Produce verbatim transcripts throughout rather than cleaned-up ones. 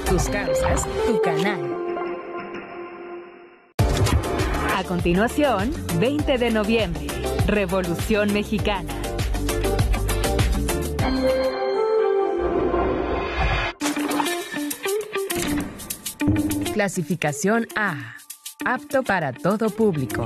tus causas, tu canal. A continuación, veinte de noviembre, Revolución Mexicana. Clasificación A. Apto para todo público.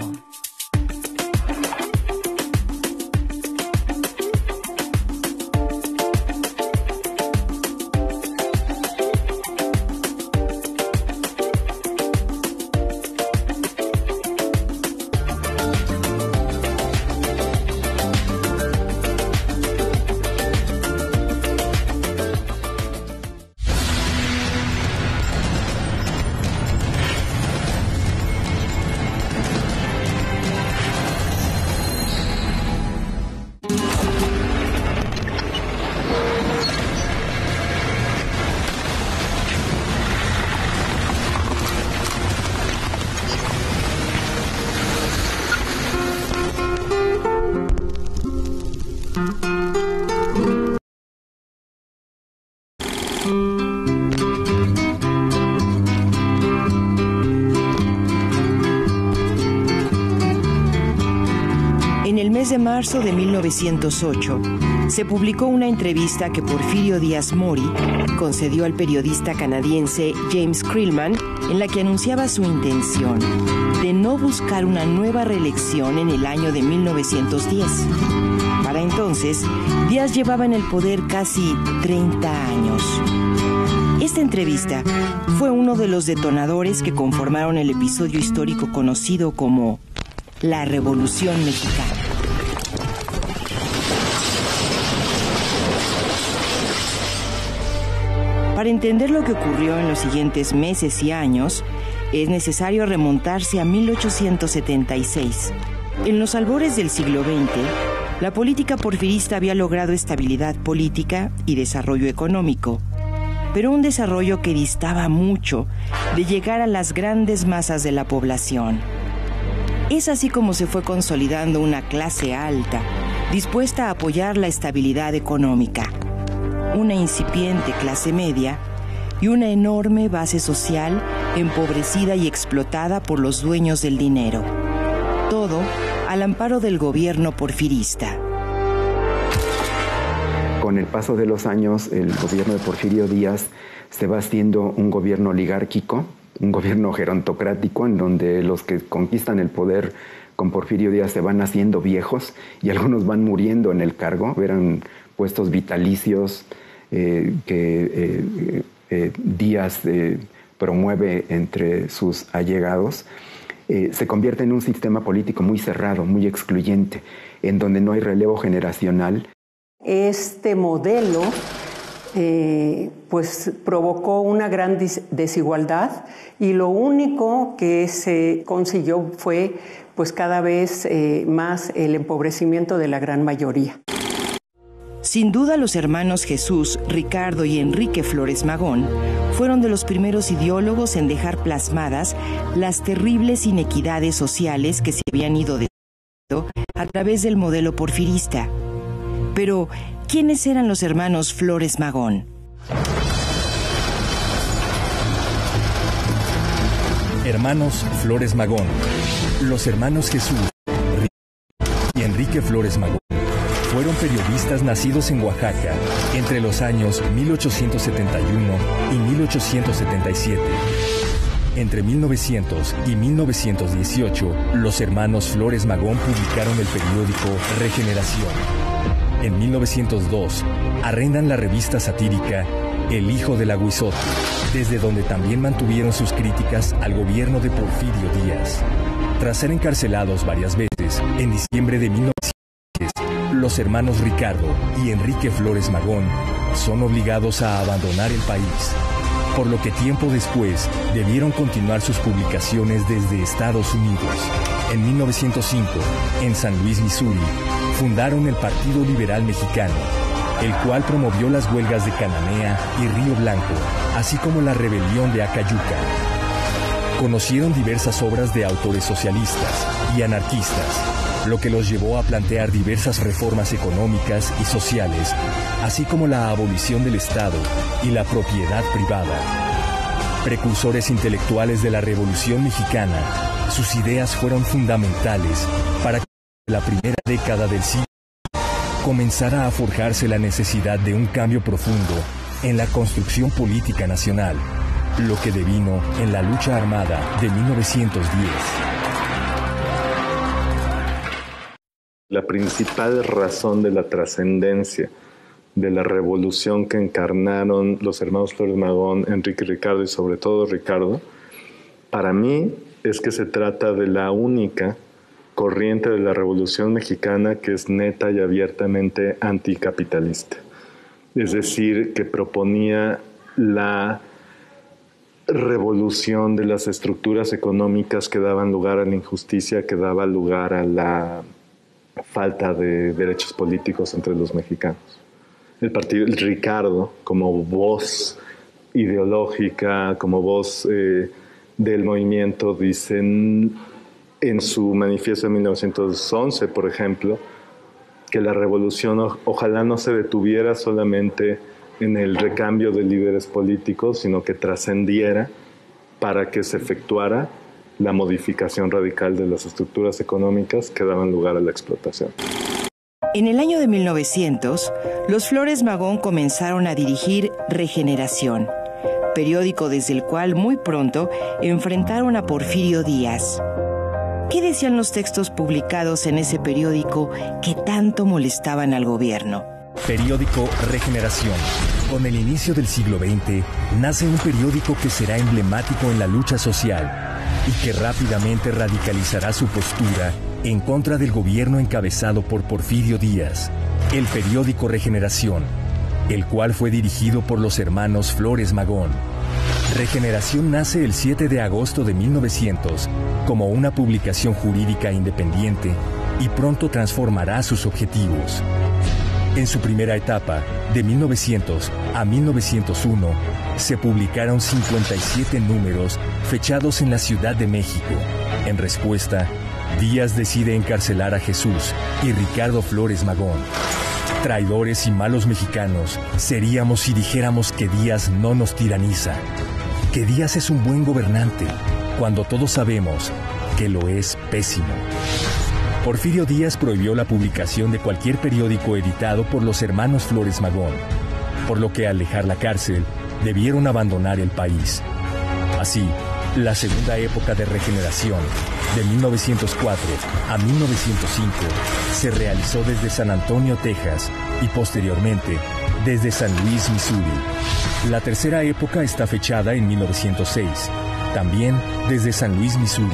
De marzo de mil novecientos ocho, se publicó una entrevista que Porfirio Díaz Mori concedió al periodista canadiense James Creelman, en la que anunciaba su intención de no buscar una nueva reelección en el año de mil novecientos diez. Para entonces, Díaz llevaba en el poder casi treinta años. Esta entrevista fue uno de los detonadores que conformaron el episodio histórico conocido como la Revolución Mexicana. Para entender lo que ocurrió en los siguientes meses y años, es necesario remontarse a mil ochocientos setenta y seis. En los albores del siglo veinte, la política porfirista había logrado estabilidad política y desarrollo económico, pero un desarrollo que distaba mucho de llegar a las grandes masas de la población. Es así como se fue consolidando una clase alta, dispuesta a apoyar la estabilidad económica, una incipiente clase media y una enorme base social empobrecida y explotada por los dueños del dinero. Todo al amparo del gobierno porfirista. Con el paso de los años, el gobierno de Porfirio Díaz se va haciendo un gobierno oligárquico, un gobierno gerontocrático, en donde los que conquistan el poder con Porfirio Díaz se van haciendo viejos y algunos van muriendo en el cargo. Eran puestos vitalicios eh, que eh, eh, Díaz eh, promueve entre sus allegados. Eh, se convierte en un sistema político muy cerrado, muy excluyente, en donde no hay relevo generacional. Este modelo eh, pues provocó una gran desigualdad y lo único que se consiguió fue pues cada vez eh, más el empobrecimiento de la gran mayoría. Sin duda, los hermanos Jesús, Ricardo y Enrique Flores Magón fueron de los primeros ideólogos en dejar plasmadas las terribles inequidades sociales que se habían ido desarrollando a través del modelo porfirista. Pero, ¿quiénes eran los hermanos Flores Magón? Hermanos Flores Magón. Los hermanos Jesús, Ricardo y Enrique Flores Magón fueron periodistas nacidos en Oaxaca entre los años mil ochocientos setenta y uno y mil ochocientos setenta y siete. Entre mil novecientos y mil novecientos dieciocho, los hermanos Flores Magón publicaron el periódico Regeneración. En mil novecientos dos, arrendan la revista satírica El Hijo del Aguizote, desde donde también mantuvieron sus críticas al gobierno de Porfirio Díaz. Tras ser encarcelados varias veces, en diciembre de mil novecientos diez, los hermanos Ricardo y Enrique Flores Magón son obligados a abandonar el país, por lo que tiempo después debieron continuar sus publicaciones desde Estados Unidos. En mil novecientos cinco, en San Luis, Missouri, fundaron el Partido Liberal Mexicano, el cual promovió las huelgas de Cananea y Río Blanco, así como la rebelión de Acayuca. Conocieron diversas obras de autores socialistas y anarquistas, lo que los llevó a plantear diversas reformas económicas y sociales, así como la abolición del Estado y la propiedad privada. Precursores intelectuales de la Revolución Mexicana, sus ideas fueron fundamentales para que en la primera década del siglo comenzara a forjarse la necesidad de un cambio profundo en la construcción política nacional, lo que devino en la lucha armada de mil novecientos diez. La principal razón de la trascendencia de la revolución que encarnaron los hermanos Flores Magón, Enrique y Ricardo, y sobre todo Ricardo, para mí es que se trata de la única corriente de la Revolución Mexicana que es neta y abiertamente anticapitalista. Es decir, que proponía la revolución de las estructuras económicas que daban lugar a la injusticia, que daba lugar a la falta de derechos políticos entre los mexicanos. El partido, el Ricardo, como voz ideológica, como voz eh, del movimiento, dicen en su manifiesto de mil novecientos once, por ejemplo, que la revolución o, ojalá no se detuviera solamente en el recambio de líderes políticos, sino que trascendiera para que se efectuara la modificación radical de las estructuras económicas que daban lugar a la explotación. En el año de mil novecientos, los Flores Magón comenzaron a dirigir Regeneración, periódico desde el cual muy pronto enfrentaron a Porfirio Díaz. ¿Qué decían los textos publicados en ese periódico que tanto molestaban al gobierno? Periódico Regeneración. Con el inicio del siglo veinte, nace un periódico que será emblemático en la lucha social y que rápidamente radicalizará su postura en contra del gobierno encabezado por Porfirio Díaz. El periódico Regeneración, el cual fue dirigido por los hermanos Flores Magón. Regeneración nace el siete de agosto de mil novecientos como una publicación jurídica independiente y pronto transformará sus objetivos. En su primera etapa, de mil novecientos a mil novecientos uno, se publicaron cincuenta y siete números fechados en la Ciudad de México. En respuesta, Díaz decide encarcelar a Jesús y Ricardo Flores Magón. Traidores y malos mexicanos seríamos si dijéramos que Díaz no nos tiraniza, que Díaz es un buen gobernante, cuando todos sabemos que lo es pésimo. Porfirio Díaz prohibió la publicación de cualquier periódico editado por los hermanos Flores Magón, por lo que al dejar la cárcel debieron abandonar el país. Así, la segunda época de Regeneración, de mil novecientos cuatro a mil novecientos cinco, se realizó desde San Antonio, Texas, y posteriormente desde San Luis, Missouri. La tercera época está fechada en mil novecientos seis, también desde San Luis, Missouri.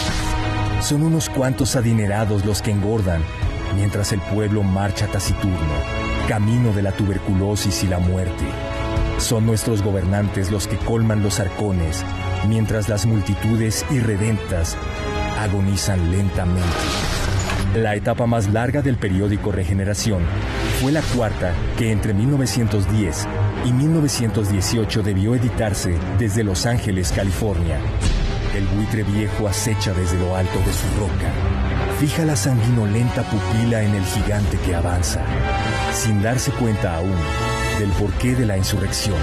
Son unos cuantos adinerados los que engordan, mientras el pueblo marcha taciturno, camino de la tuberculosis y la muerte. Son nuestros gobernantes los que colman los arcones, mientras las multitudes irredentas agonizan lentamente. La etapa más larga del periódico Regeneración fue la cuarta, que entre mil novecientos diez y mil novecientos dieciocho debió editarse desde Los Ángeles, California. El buitre viejo acecha desde lo alto de su roca. Fija la sanguinolenta pupila en el gigante que avanza, sin darse cuenta aún del porqué de la insurrección.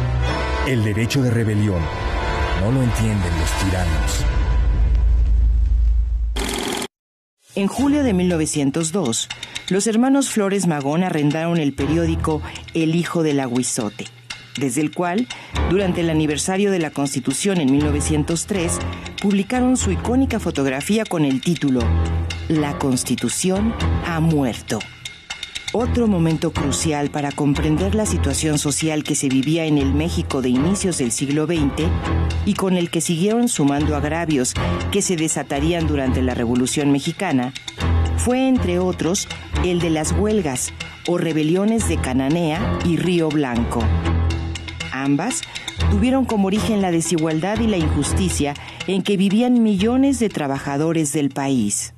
El derecho de rebelión no lo entienden los tiranos. En julio de mil novecientos dos, los hermanos Flores Magón arrendaron el periódico El Hijo del Aguizote, desde el cual, durante el aniversario de la Constitución en mil novecientos tres, publicaron su icónica fotografía con el título La Constitución ha muerto. Otro momento crucial para comprender la situación social que se vivía en el México de inicios del siglo veinte y con el que siguieron sumando agravios que se desatarían durante la Revolución Mexicana, fue, entre otros, el de las huelgas o rebeliones de Cananea y Río Blanco. Ambas tuvieron como origen la desigualdad y la injusticia en que vivían millones de trabajadores del país.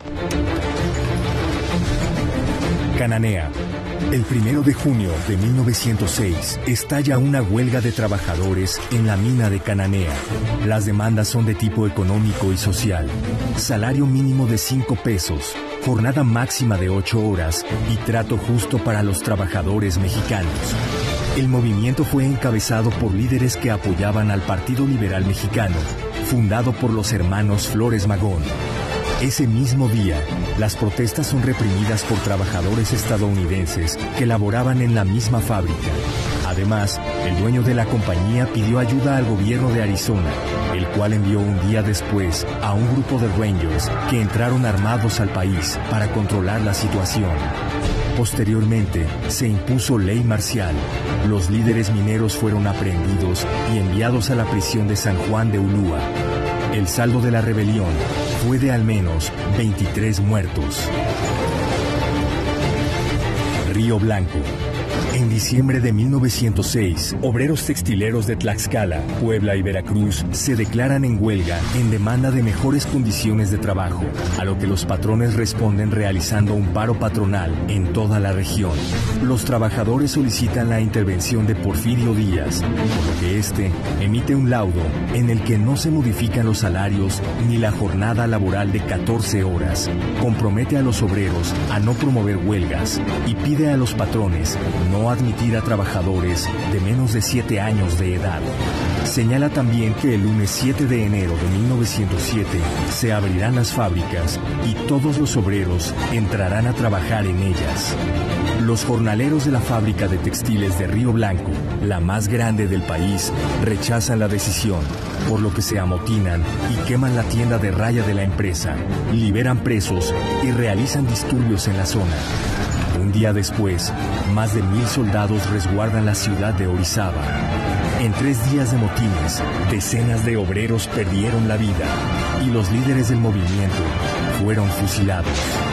Cananea. El primero de junio de mil novecientos seis estalla una huelga de trabajadores en la mina de Cananea. Las demandas son de tipo económico y social. Salario mínimo de cinco pesos, jornada máxima de ocho horas y trato justo para los trabajadores mexicanos. El movimiento fue encabezado por líderes que apoyaban al Partido Liberal Mexicano, fundado por los hermanos Flores Magón. Ese mismo día, las protestas son reprimidas por trabajadores estadounidenses que laboraban en la misma fábrica. Además, el dueño de la compañía pidió ayuda al gobierno de Arizona, el cual envió un día después a un grupo de Rangers que entraron armados al país para controlar la situación. Posteriormente, se impuso ley marcial. Los líderes mineros fueron aprehendidos y enviados a la prisión de San Juan de Ulúa. El saldo de la rebelión fue de al menos veintitrés muertos. Río Blanco. En diciembre de mil novecientos seis, obreros textileros de Tlaxcala, Puebla y Veracruz se declaran en huelga en demanda de mejores condiciones de trabajo, a lo que los patrones responden realizando un paro patronal en toda la región. Los trabajadores solicitan la intervención de Porfirio Díaz, por lo que éste emite un laudo en el que no se modifican los salarios ni la jornada laboral de catorce horas, compromete a los obreros a no promover huelgas y pide a los patrones no admitir a trabajadores de menos de siete años de edad. Señala también que el lunes siete de enero de mil novecientos siete se abrirán las fábricas y todos los obreros entrarán a trabajar en ellas. Los jornaleros de la fábrica de textiles de Río Blanco, la más grande del país, rechazan la decisión, por lo que se amotinan y queman la tienda de raya de la empresa, liberan presos y realizan disturbios en la zona. Un día después, más de mil soldados resguardan la ciudad de Orizaba. En tres días de motines, decenas de obreros perdieron la vida y los líderes del movimiento fueron fusilados.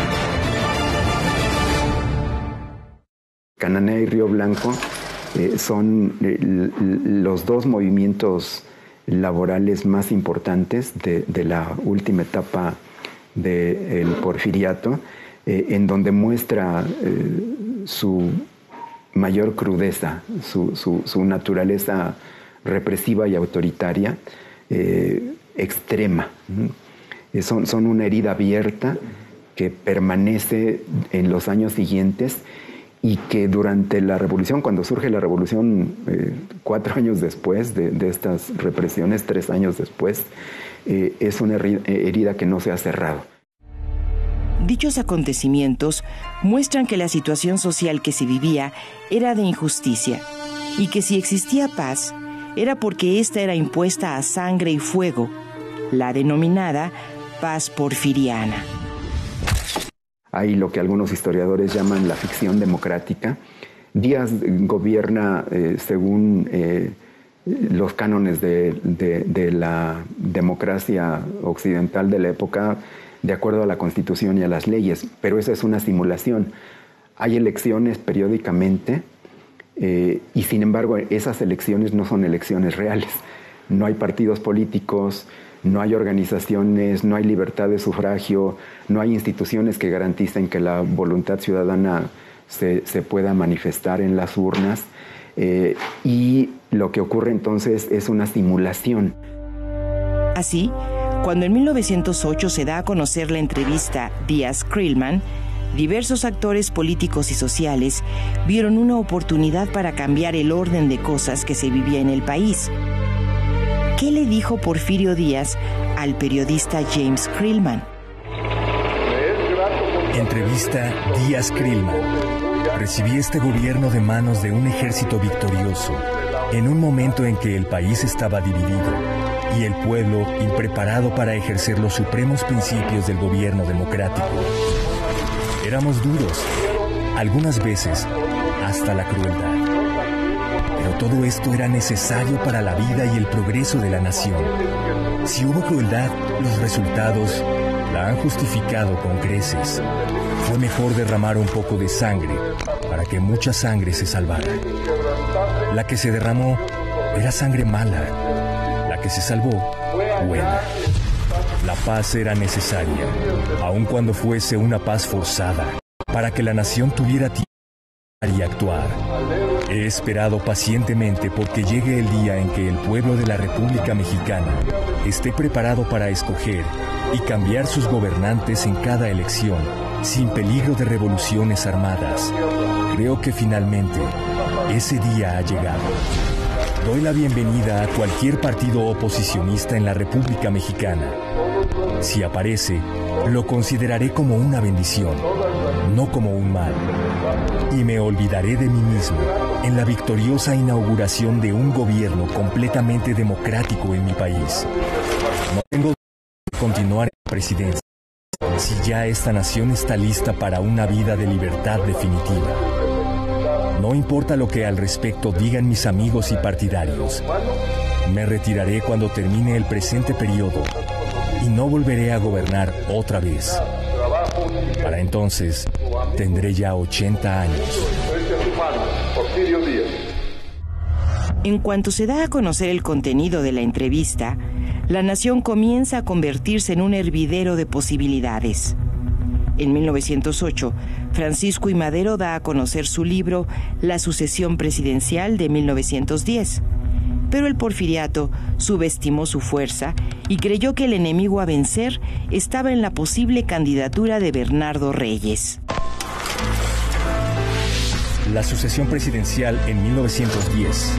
Cananea y Río Blanco eh, son eh, los dos movimientos laborales más importantes de, de la última etapa del porfiriato, eh, en donde muestra eh, su mayor crudeza, su, su, su naturaleza represiva y autoritaria, eh, extrema. Eh, son, son una herida abierta que permanece en los años siguientes y que durante la revolución, cuando surge la revolución, eh, cuatro años después de, de estas represiones, tres años después, eh, es una herida que no se ha cerrado. Dichos acontecimientos muestran que la situación social que se vivía era de injusticia y que si existía paz, era porque ésta era impuesta a sangre y fuego, la denominada paz porfiriana. Hay lo que algunos historiadores llaman la ficción democrática. Díaz gobierna eh, según eh, los cánones de, de, de la democracia occidental de la época, de acuerdo a la Constitución y a las leyes, pero esa es una simulación. Hay elecciones periódicamente eh, y sin embargo esas elecciones no son elecciones reales. No hay partidos políticos, no hay organizaciones, no hay libertad de sufragio, no hay instituciones que garanticen que la voluntad ciudadana se, se pueda manifestar en las urnas. Eh, y lo que ocurre entonces es una simulación. Así, cuando en mil novecientos ocho se da a conocer la entrevista Díaz-Creelman, diversos actores políticos y sociales vieron una oportunidad para cambiar el orden de cosas que se vivía en el país. ¿Qué le dijo Porfirio Díaz al periodista James Creelman? Entrevista Díaz-Creelman. Recibí este gobierno de manos de un ejército victorioso, en un momento en que el país estaba dividido y el pueblo impreparado para ejercer los supremos principios del gobierno democrático. Éramos duros, algunas veces hasta la crueldad. Pero todo esto era necesario para la vida y el progreso de la nación. Si hubo crueldad, los resultados la han justificado con creces. Fue mejor derramar un poco de sangre para que mucha sangre se salvara. La que se derramó era sangre mala. La que se salvó, buena. La paz era necesaria, aun cuando fuese una paz forzada, para que la nación tuviera tiempo y actuar. He esperado pacientemente porque llegue el día en que el pueblo de la República Mexicana esté preparado para escoger y cambiar sus gobernantes en cada elección sin peligro de revoluciones armadas. Creo que finalmente ese día ha llegado. Doy la bienvenida a cualquier partido oposicionista en la República Mexicana. Si aparece, lo consideraré como una bendición, no como un mal. Y me olvidaré de mí mismo en la victoriosa inauguración de un gobierno completamente democrático en mi país. No tengo que continuar en la presidencia si ya esta nación está lista para una vida de libertad definitiva. No importa lo que al respecto digan mis amigos y partidarios. Me retiraré cuando termine el presente periodo y no volveré a gobernar otra vez. Para entonces, tendré ya ochenta años. En cuanto se da a conocer el contenido de la entrevista, la nación comienza a convertirse en un hervidero de posibilidades. En mil novecientos ocho, Francisco I. Madero da a conocer su libro La sucesión presidencial de mil novecientos diez. Pero el porfiriato subestimó su fuerza y creyó que el enemigo a vencer estaba en la posible candidatura de Bernardo Reyes. La sucesión presidencial en mil novecientos diez.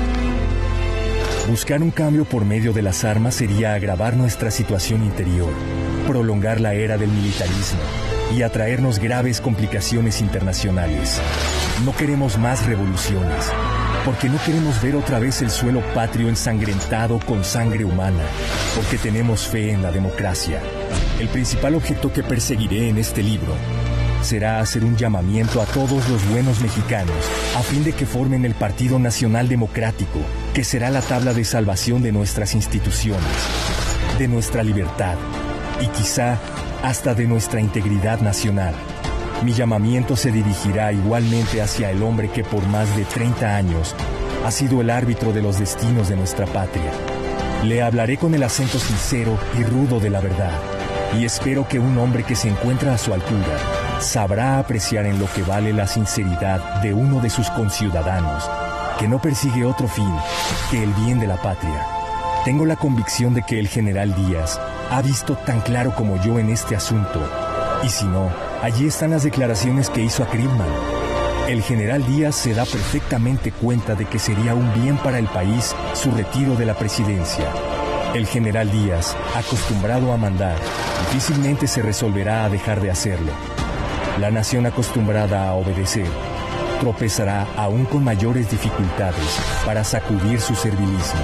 Buscar un cambio por medio de las armas sería agravar nuestra situación interior, prolongar la era del militarismo y atraernos graves complicaciones internacionales. No queremos más revoluciones, porque no queremos ver otra vez el suelo patrio ensangrentado con sangre humana, porque tenemos fe en la democracia. El principal objeto que perseguiré en este libro será hacer un llamamiento a todos los buenos mexicanos a fin de que formen el Partido Nacional Democrático, que será la tabla de salvación de nuestras instituciones, de nuestra libertad y quizá hasta de nuestra integridad nacional. Mi llamamiento se dirigirá igualmente hacia el hombre que por más de treinta años ha sido el árbitro de los destinos de nuestra patria. Le hablaré con el acento sincero y rudo de la verdad, y espero que un hombre que se encuentra a su altura sabrá apreciar en lo que vale la sinceridad de uno de sus conciudadanos, que no persigue otro fin que el bien de la patria. Tengo la convicción de que el general Díaz ha visto tan claro como yo en este asunto, y si no, allí están las declaraciones que hizo a Kripman. El general Díaz se da perfectamente cuenta de que sería un bien para el país su retiro de la presidencia. El general Díaz, acostumbrado a mandar, difícilmente se resolverá a dejar de hacerlo. La nación acostumbrada a obedecer tropezará aún con mayores dificultades para sacudir su servilismo.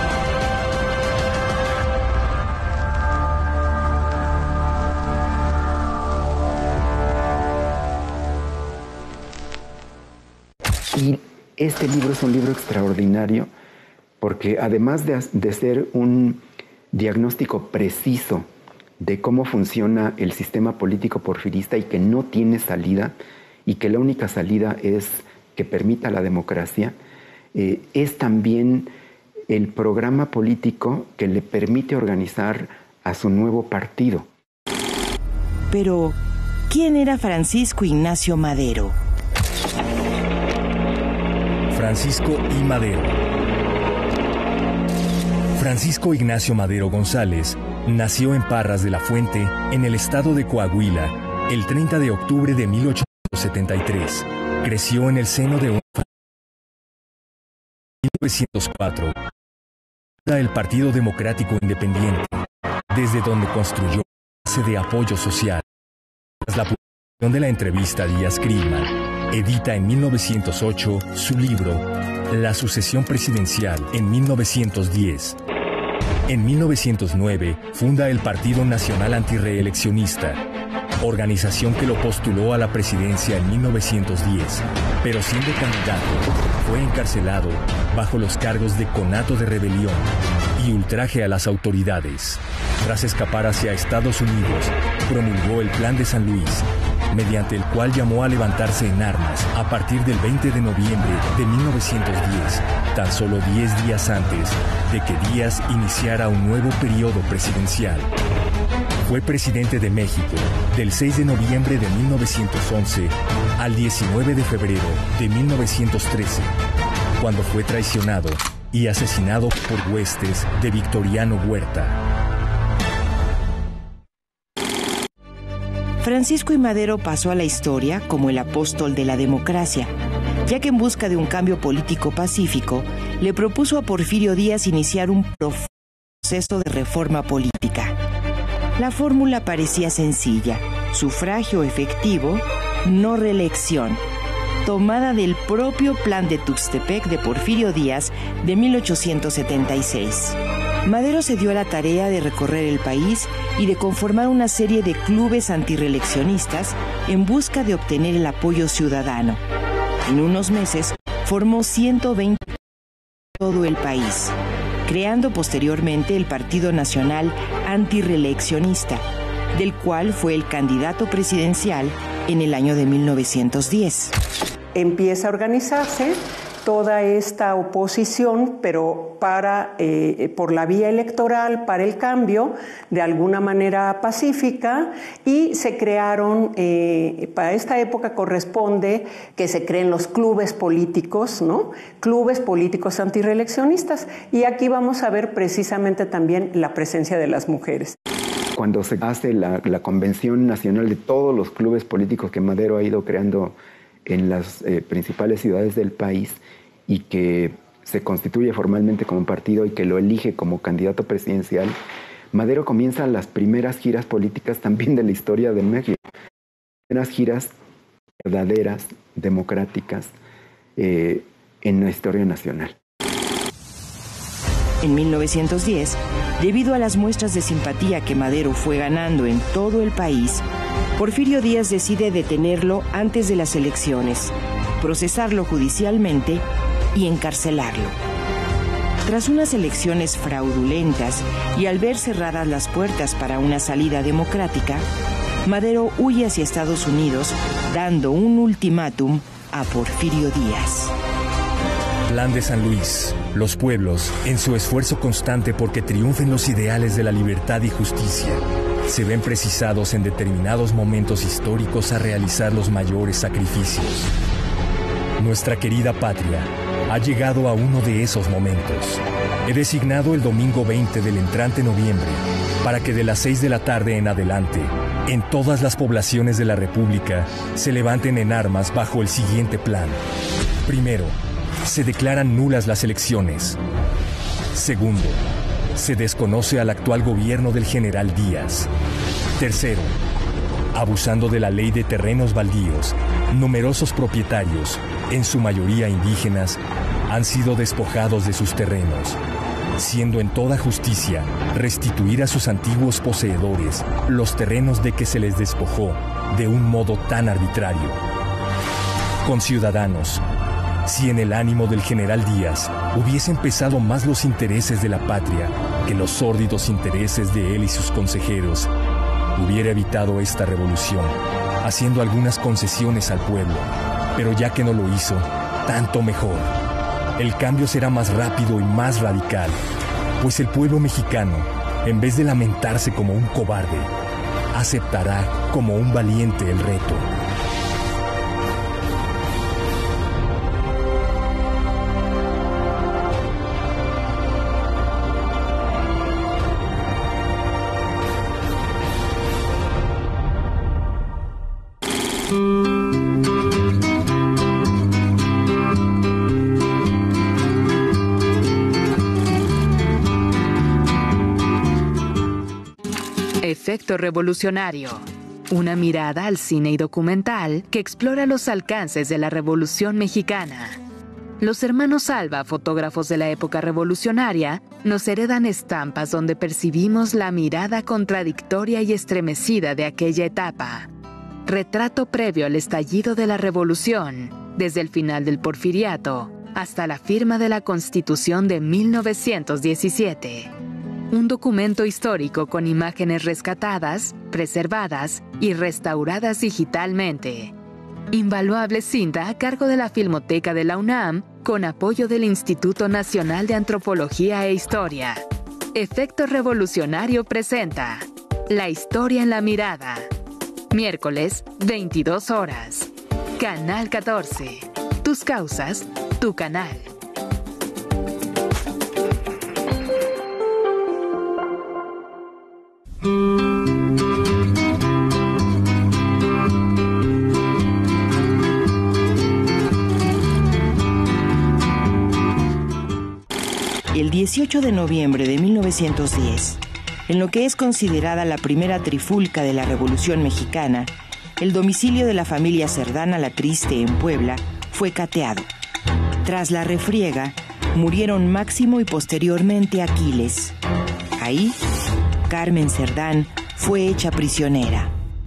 Y este libro es un libro extraordinario porque además de, de ser un diagnóstico preciso de cómo funciona el sistema político porfirista y que no tiene salida y que la única salida es que permita la democracia, eh, es también el programa político que le permite organizar a su nuevo partido. Pero, ¿quién era Francisco Ignacio Madero? Francisco I. Madero. Francisco Ignacio Madero González nació en Parras de la Fuente, en el estado de Coahuila, el treinta de octubre de mil ochocientos setenta y tres. Creció en el seno de un en mil novecientos cuatro. El Partido Democrático Independiente, desde donde construyó una base de apoyo social. Tras la publicación de la entrevista a Díaz Kripman, edita en mil novecientos ocho su libro La sucesión presidencial en mil novecientos diez. En mil novecientos nueve funda el Partido Nacional Antirreeleccionista, organización que lo postuló a la presidencia en mil novecientos diez, pero siendo candidato fue encarcelado bajo los cargos de conato de rebelión y ultraje a las autoridades. Tras escapar hacia Estados Unidos, promulgó el Plan de San Luis, mediante el cual llamó a levantarse en armas a partir del veinte de noviembre de mil novecientos diez, tan solo diez días antes de que Díaz iniciara un nuevo periodo presidencial. Fue presidente de México del seis de noviembre de mil novecientos once al diecinueve de febrero de mil novecientos trece, cuando fue traicionado y asesinado por huestes de Victoriano Huerta. Francisco I. Madero pasó a la historia como el apóstol de la democracia, ya que en busca de un cambio político pacífico, le propuso a Porfirio Díaz iniciar un proceso de reforma política. La fórmula parecía sencilla: sufragio efectivo, no reelección, tomada del propio Plan de Tuxtepec de Porfirio Díaz de mil ochocientos setenta y seis. Madero se dio a la tarea de recorrer el país y de conformar una serie de clubes antirreeleccionistas en busca de obtener el apoyo ciudadano. En unos meses formó ciento veinte en todo el país, creando posteriormente el Partido Nacional Antirreeleccionista, del cual fue el candidato presidencial en el año de mil novecientos diez. Empieza a organizarse toda esta oposición, pero para, eh, por la vía electoral, para el cambio, de alguna manera pacífica, y se crearon, eh, para esta época corresponde que se creen los clubes políticos, ¿no? Clubes políticos antirreeleccionistas, y aquí vamos a ver precisamente también la presencia de las mujeres. Cuando se hace la, la convención nacional de todos los clubes políticos que Madero ha ido creando en las eh, principales ciudades del país, y que se constituye formalmente como partido y que lo elige como candidato presidencial, Madero comienza las primeras giras políticas también de la historia de México. Primeras giras verdaderas, democráticas, eh, en la historia nacional. En mil novecientos diez, debido a las muestras de simpatía que Madero fue ganando en todo el país, Porfirio Díaz decide detenerlo antes de las elecciones, procesarlo judicialmente y encarcelarlo. Tras unas elecciones fraudulentas y al ver cerradas las puertas para una salida democrática, Madero huye hacia Estados Unidos, dando un ultimátum a Porfirio Díaz. Plan de San Luis. Los pueblos, en su esfuerzo constante porque triunfen los ideales de la libertad y justicia, se ven precisados en determinados momentos históricos a realizar los mayores sacrificios. Nuestra querida patria ha llegado a uno de esos momentos. He designado el domingo veinte del entrante noviembre para que de las seis de la tarde en adelante, en todas las poblaciones de la República, se levanten en armas bajo el siguiente plan. Primero, se declaran nulas las elecciones. Segundo, se desconoce al actual gobierno del general Díaz. Tercero, abusando de la ley de terrenos baldíos, numerosos propietarios, en su mayoría indígenas, han sido despojados de sus terrenos, siendo en toda justicia restituir a sus antiguos poseedores los terrenos de que se les despojó de un modo tan arbitrario. Conciudadanos, si en el ánimo del general Díaz hubiesen pesado más los intereses de la patria que los sórdidos intereses de él y sus consejeros, hubiera evitado esta revolución, haciendo algunas concesiones al pueblo, pero ya que no lo hizo, tanto mejor. El cambio será más rápido y más radical, pues el pueblo mexicano, en vez de lamentarse como un cobarde, aceptará como un valiente el reto. Efecto revolucionario. Una mirada al cine y documental que explora los alcances de la Revolución Mexicana. Los hermanos Alba, fotógrafos de la época revolucionaria, nos heredan estampas donde percibimos la mirada contradictoria y estremecida de aquella etapa. Retrato previo al estallido de la Revolución, desde el final del Porfiriato hasta la firma de la Constitución de mil novecientos diecisiete. Un documento histórico con imágenes rescatadas, preservadas y restauradas digitalmente. Invaluable cinta a cargo de la Filmoteca de la UNAM, con apoyo del Instituto Nacional de Antropología e Historia. Efecto Revolucionario presenta La historia en la mirada. Miércoles, veintidós horas. Canal catorce. Tus causas, tu canal. dieciocho de noviembre de mil novecientos diez, en lo que es considerada la primera trifulca de la Revolución Mexicana, el domicilio de la familia Cerdán a la Triste en Puebla fue cateado. Tras la refriega, murieron Máximo y posteriormente Aquiles. Ahí, Carmen Cerdán fue hecha prisionera.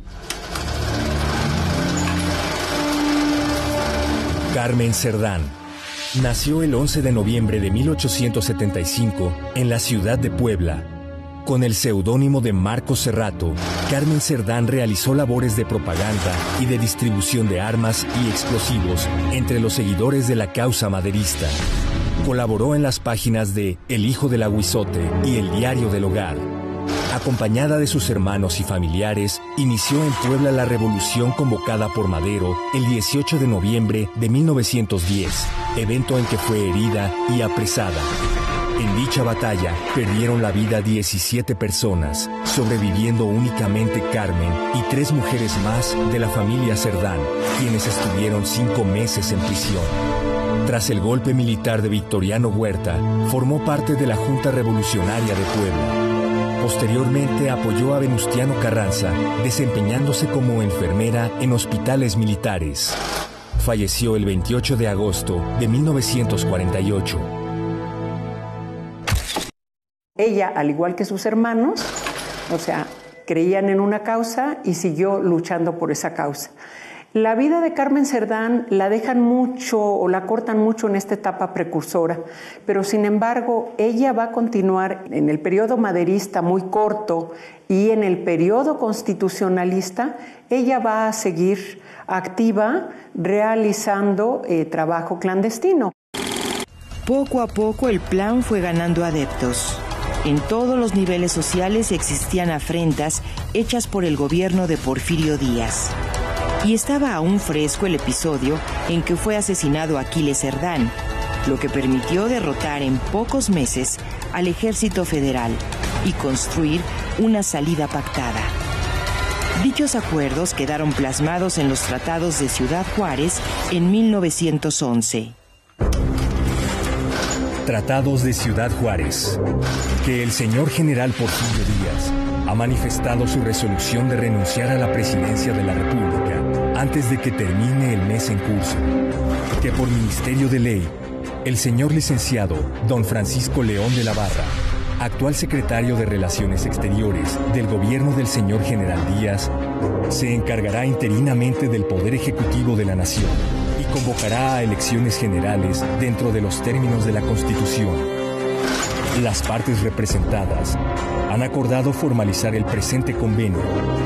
Carmen Cerdán nació el once de noviembre de mil ochocientos setenta y cinco en la ciudad de Puebla. Con el seudónimo de Marcos Cerrato, Carmen Cerdán realizó labores de propaganda y de distribución de armas y explosivos entre los seguidores de la causa maderista. Colaboró en las páginas de El Hijo del Aguizote y El Diario del Hogar. Acompañada de sus hermanos y familiares, inició en Puebla la revolución convocada por Madero el dieciocho de noviembre de mil novecientos diez, evento en que fue herida y apresada. En dicha batalla perdieron la vida diecisiete personas, sobreviviendo únicamente Carmen y tres mujeres más de la familia Cerdán, quienes estuvieron cinco meses en prisión. Tras el golpe militar de Victoriano Huerta, formó parte de la Junta Revolucionaria de Puebla. Posteriormente apoyó a Venustiano Carranza, desempeñándose como enfermera en hospitales militares. Falleció el veintiocho de agosto de mil novecientos cuarenta y ocho. Ella, al igual que sus hermanos, o sea, creían en una causa y siguió luchando por esa causa. La vida de Carmen Cerdán la dejan mucho o la cortan mucho en esta etapa precursora, pero sin embargo ella va a continuar en el periodo maderista muy corto y en el periodo constitucionalista ella va a seguir activa realizando eh, trabajo clandestino. Poco a poco el plan fue ganando adeptos. En todos los niveles sociales existían afrentas hechas por el gobierno de Porfirio Díaz. Y estaba aún fresco el episodio en que fue asesinado Aquiles Cerdán, lo que permitió derrotar en pocos meses al ejército federal y construir una salida pactada. Dichos acuerdos quedaron plasmados en los tratados de Ciudad Juárez en mil novecientos once. Tratados de Ciudad Juárez. Que el señor general Porfirio Díaz ha manifestado su resolución de renunciar a la presidencia de la República antes de que termine el mes en curso. Que por ministerio de ley, el señor licenciado don Francisco León de la Barra, actual secretario de Relaciones Exteriores del gobierno del señor general Díaz, se encargará interinamente del Poder Ejecutivo de la Nación y convocará a elecciones generales dentro de los términos de la Constitución. Las partes representadas han acordado formalizar el presente convenio.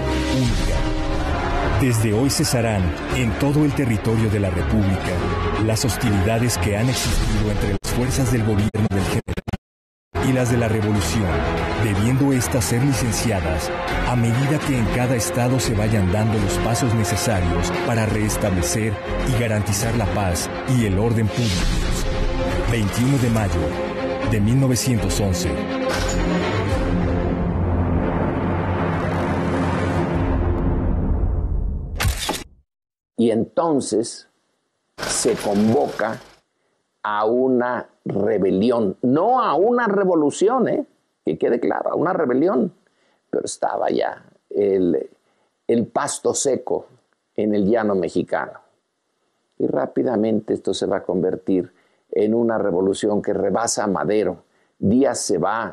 Única. Desde hoy cesarán en todo el territorio de la República las hostilidades que han existido entre las fuerzas del gobierno del general y las de la Revolución, debiendo éstas ser licenciadas a medida que en cada estado se vayan dando los pasos necesarios para restablecer y garantizar la paz y el orden públicos. veintiuno de mayo de mil novecientos once. Y entonces se convoca a una rebelión, no a una revolución, ¿eh? Que quede claro, a una rebelión, pero estaba ya el, el pasto seco en el llano mexicano. Y rápidamente esto se va a convertir en una revolución que rebasa a Madero. Díaz se va,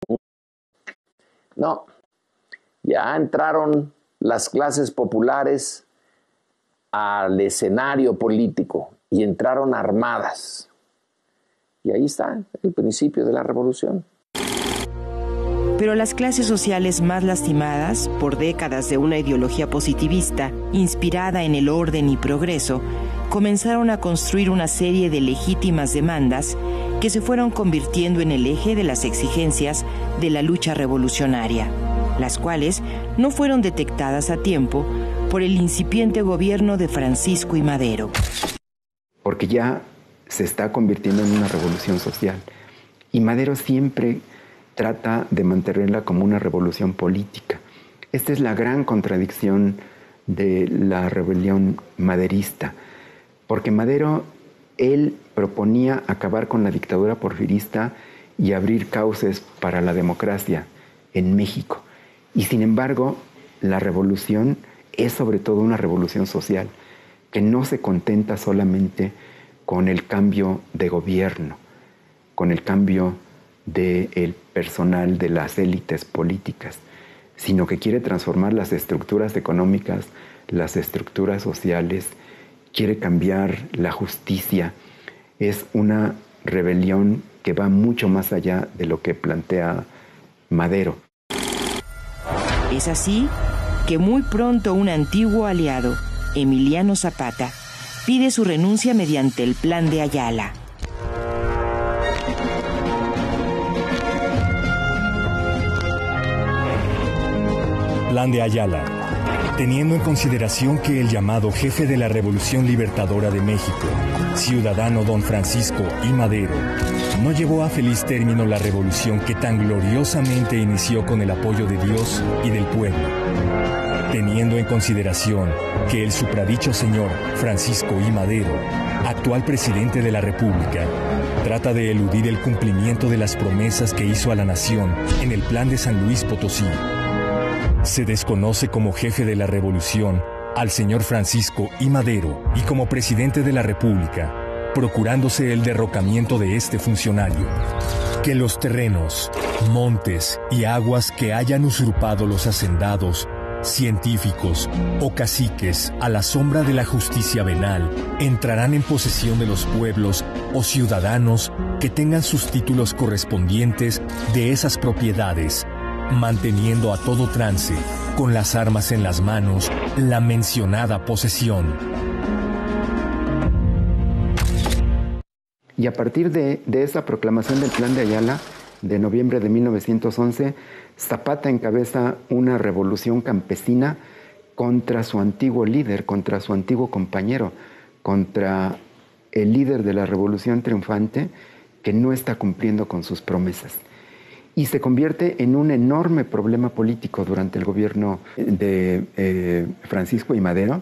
no, ya entraron las clases populares al escenario político y entraron armadas. Y ahí está el principio de la revolución. Pero las clases sociales más lastimadas por décadas de una ideología positivista inspirada en el orden y progreso, comenzaron a construir una serie de legítimas demandas que se fueron convirtiendo en el eje de las exigencias de la lucha revolucionaria, las cuales no fueron detectadas a tiempo por el incipiente gobierno de Francisco y Madero. Porque ya se está convirtiendo en una revolución social. Y Madero siempre trata de mantenerla como una revolución política. Esta es la gran contradicción de la rebelión maderista. Porque Madero, él proponía acabar con la dictadura porfirista y abrir cauces para la democracia en México. Y sin embargo, la revolución es sobre todo una revolución social, que no se contenta solamente con el cambio de gobierno, con el cambio del personal de las élites políticas, sino que quiere transformar las estructuras económicas, las estructuras sociales, quiere cambiar la justicia. Es una rebelión que va mucho más allá de lo que plantea Madero. Es así que muy pronto un antiguo aliado, Emiliano Zapata, pide su renuncia mediante el Plan de Ayala. Plan de Ayala. Teniendo en consideración que el llamado jefe de la Revolución Libertadora de México, ciudadano don Francisco I. Madero, no llevó a feliz término la revolución que tan gloriosamente inició con el apoyo de Dios y del pueblo. Teniendo en consideración que el supradicho señor Francisco I. Madero, actual presidente de la República, trata de eludir el cumplimiento de las promesas que hizo a la nación en el Plan de San Luis Potosí, se desconoce como jefe de la revolución al señor Francisco I. Madero y como presidente de la República, procurándose el derrocamiento de este funcionario. Que los terrenos, montes y aguas que hayan usurpado los hacendados, científicos o caciques a la sombra de la justicia venal entrarán en posesión de los pueblos o ciudadanos que tengan sus títulos correspondientes de esas propiedades, manteniendo a todo trance, con las armas en las manos, la mencionada posesión. Y a partir de, de esa proclamación del Plan de Ayala, de noviembre de mil novecientos once, Zapata encabeza una revolución campesina contra su antiguo líder, contra su antiguo compañero, contra el líder de la revolución triunfante que no está cumpliendo con sus promesas. Y se convierte en un enorme problema político durante el gobierno de eh, Francisco I. Madero,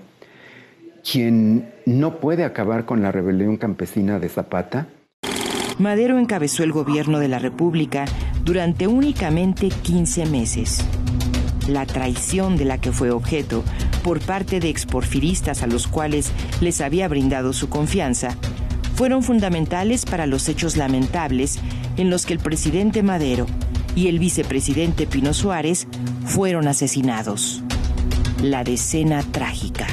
quien no puede acabar con la rebelión campesina de Zapata. Madero encabezó el gobierno de la República durante únicamente quince meses. La traición de la que fue objeto por parte de exporfiristas a los cuales les había brindado su confianza fueron fundamentales para los hechos lamentables en los que el presidente Madero y el vicepresidente Pino Suárez fueron asesinados. La decena trágica.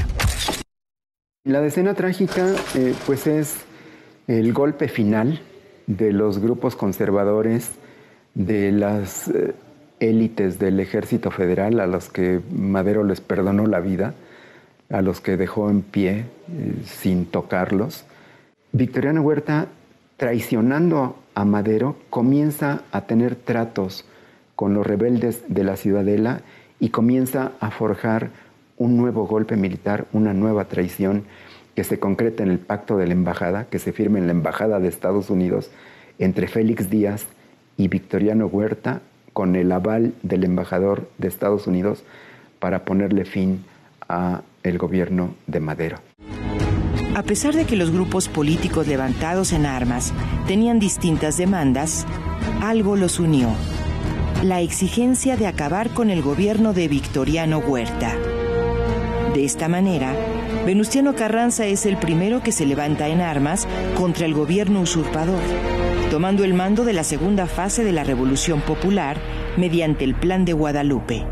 La decena trágica eh, pues es el golpe final de los grupos conservadores, de las eh, élites del Ejército Federal a los que Madero les perdonó la vida, a los que dejó en pie eh, sin tocarlos. Victoriano Huerta, traicionando a Madero, comienza a tener tratos con los rebeldes de la Ciudadela y comienza a forjar un nuevo golpe militar, una nueva traición que se concreta en el Pacto de la Embajada, que se firma en la Embajada de Estados Unidos entre Félix Díaz y Victoriano Huerta, con el aval del embajador de Estados Unidos para ponerle fin a el gobierno de Madero. A pesar de que los grupos políticos levantados en armas tenían distintas demandas, algo los unió: la exigencia de acabar con el gobierno de Victoriano Huerta. De esta manera, Venustiano Carranza es el primero que se levanta en armas contra el gobierno usurpador, tomando el mando de la segunda fase de la Revolución Popular mediante el Plan de Guadalupe.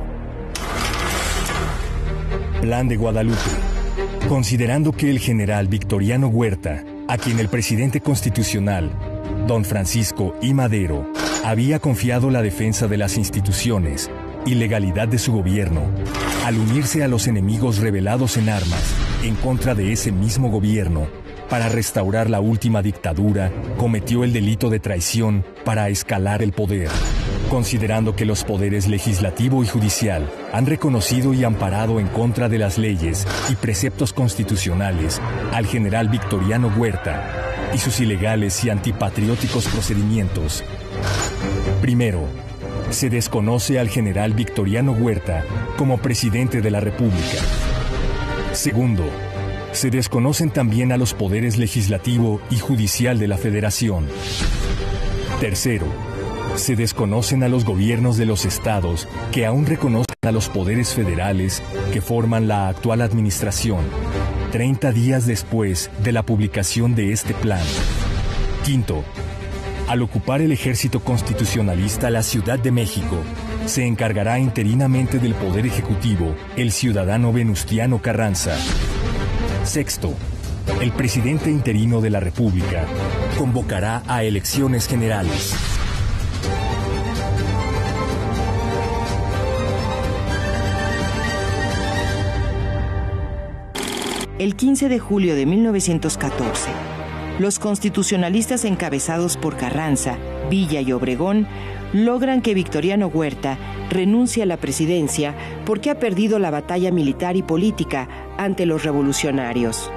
Plan de Guadalupe. Considerando que el general Victoriano Huerta, a quien el presidente constitucional, don Francisco I. Madero, había confiado la defensa de las instituciones y legalidad de su gobierno, al unirse a los enemigos rebelados en armas en contra de ese mismo gobierno, para restaurar la última dictadura, cometió el delito de traición para escalar el poder. Considerando que los poderes legislativo y judicial han reconocido y amparado en contra de las leyes y preceptos constitucionales al general Victoriano Huerta y sus ilegales y antipatrióticos procedimientos. Primero, se desconoce al general Victoriano Huerta como presidente de la República. Segundo, se desconocen también a los poderes legislativo y judicial de la Federación. Tercero, Se desconocen a los gobiernos de los estados que aún reconocen a los poderes federales que forman la actual administración, treinta días después de la publicación de este plan. Quinto, al ocupar el ejército constitucionalista la Ciudad de México, se encargará interinamente del Poder Ejecutivo el ciudadano Venustiano Carranza. Sexto, el presidente interino de la República convocará a elecciones generales. El quince de julio de mil novecientos catorce, los constitucionalistas encabezados por Carranza, Villa y Obregón logran que Victoriano Huerta renuncie a la presidencia porque ha perdido la batalla militar y política ante los revolucionarios.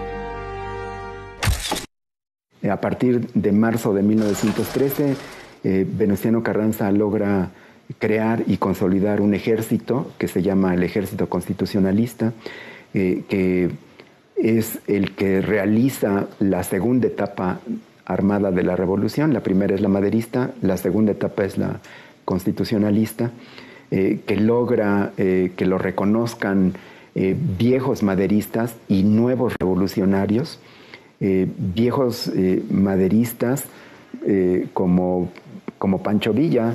A partir de marzo de mil novecientos trece, eh, Venustiano Carranza logra crear y consolidar un ejército que se llama el Ejército Constitucionalista, eh, que es el que realiza la segunda etapa armada de la revolución. La primera es la maderista, la segunda etapa es la constitucionalista, eh, que logra eh, que lo reconozcan eh, viejos maderistas y nuevos revolucionarios. Eh, viejos eh, maderistas eh, como, como Pancho Villa,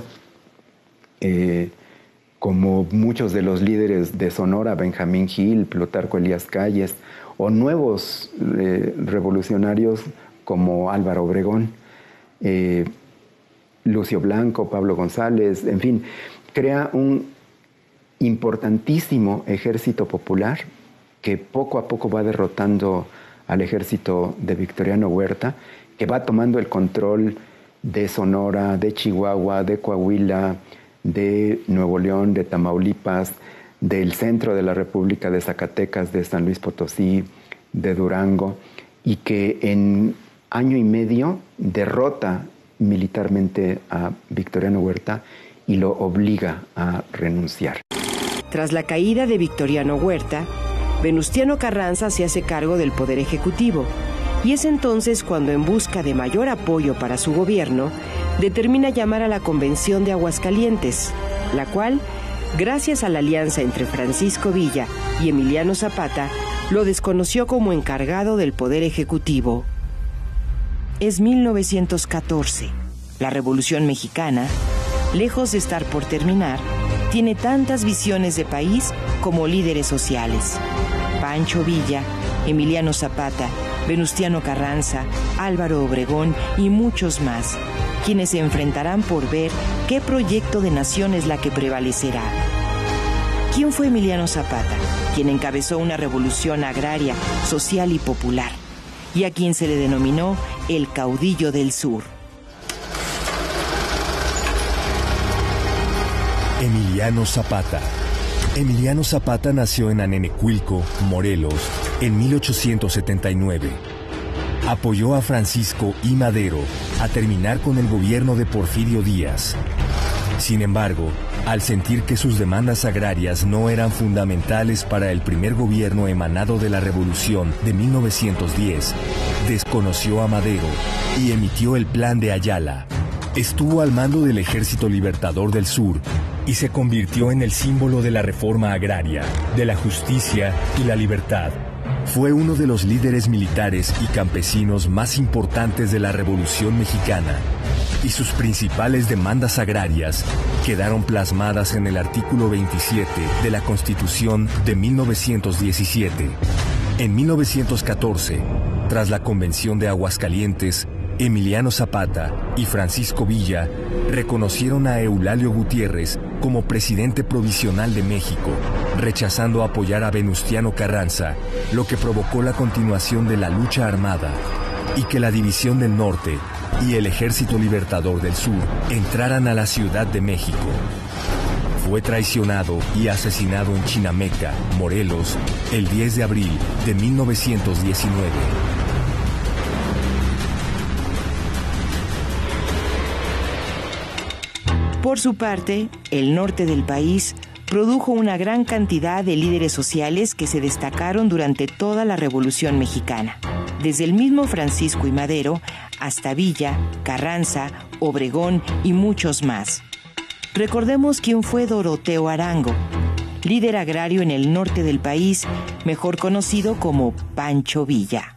eh, como muchos de los líderes de Sonora, Benjamín Gil, Plutarco Elías Calles, o nuevos eh, revolucionarios como Álvaro Obregón, eh, Lucio Blanco, Pablo González, en fin, crea un importantísimo ejército popular que poco a poco va derrotando al ejército de Victoriano Huerta, que va tomando el control de Sonora, de Chihuahua, de Coahuila, de Nuevo León, de Tamaulipas, del centro de la República, de Zacatecas, de San Luis Potosí, de Durango, y que en año y medio derrota militarmente a Victoriano Huerta y lo obliga a renunciar. Tras la caída de Victoriano Huerta, Venustiano Carranza se hace cargo del Poder Ejecutivo, y es entonces cuando, en busca de mayor apoyo para su gobierno, determina llamar a la Convención de Aguascalientes, la cual, gracias a la alianza entre Francisco Villa y Emiliano Zapata, lo desconoció como encargado del Poder Ejecutivo. Es mil novecientos catorce. La Revolución Mexicana, lejos de estar por terminar, tiene tantas visiones de país como líderes sociales. Pancho Villa, Emiliano Zapata, Venustiano Carranza, Álvaro Obregón y muchos más, quienes se enfrentarán por ver qué proyecto de nación es la que prevalecerá. ¿Quién fue Emiliano Zapata, quien encabezó una revolución agraria, social y popular, y a quien se le denominó el caudillo del sur? Emiliano Zapata. Emiliano Zapata nació en Anenecuilco, Morelos, en mil ochocientos setenta y nueve. Apoyó a Francisco I. Madero a terminar con el gobierno de Porfirio Díaz. Sin embargo, al sentir que sus demandas agrarias no eran fundamentales para el primer gobierno emanado de la Revolución de mil novecientos diez, desconoció a Madero y emitió el Plan de Ayala. Estuvo al mando del Ejército Libertador del Sur y se convirtió en el símbolo de la reforma agraria, de la justicia y la libertad. Fue uno de los líderes militares y campesinos más importantes de la Revolución Mexicana, y sus principales demandas agrarias quedaron plasmadas en el artículo veintisiete de la Constitución de mil novecientos diecisiete. En mil novecientos catorce, tras la Convención de Aguascalientes, Emiliano Zapata y Francisco Villa reconocieron a Eulalio Gutiérrez como presidente provisional de México, rechazando apoyar a Venustiano Carranza, lo que provocó la continuación de la lucha armada y que la División del Norte y el Ejército Libertador del Sur entraran a la Ciudad de México. Fue traicionado y asesinado en Chinameca, Morelos, el diez de abril de mil novecientos diecinueve. Por su parte, el norte del país produjo una gran cantidad de líderes sociales que se destacaron durante toda la Revolución Mexicana. desde el mismo Francisco y Madero hasta Villa, Carranza, Obregón y muchos más. Recordemos quién fue Doroteo Arango, líder agrario en el norte del país, mejor conocido como Pancho Villa.